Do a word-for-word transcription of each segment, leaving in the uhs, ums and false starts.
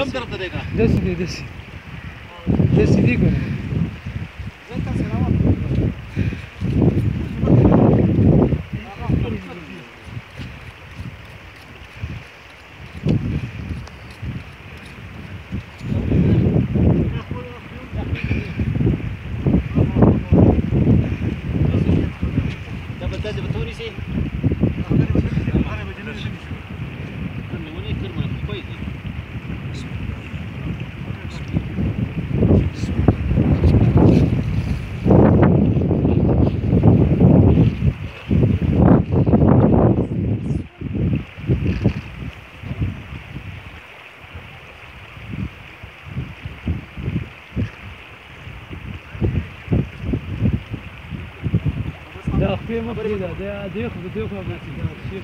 کوم طرف ته دی کا داسې دی داسې داسې دی که نه دا خپې مه پرېږده دا دې خو دې خوا به شي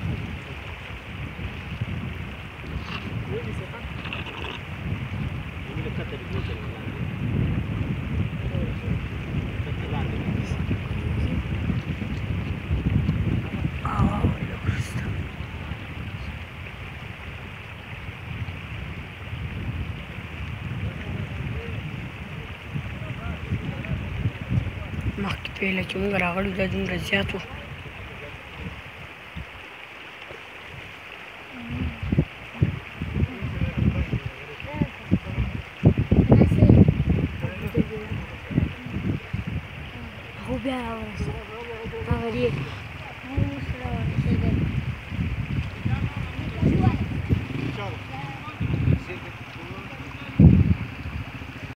مخکې پهله چې موږ راغلو دا دومره زیات و هغو بیا راورسېدو هغه ډېر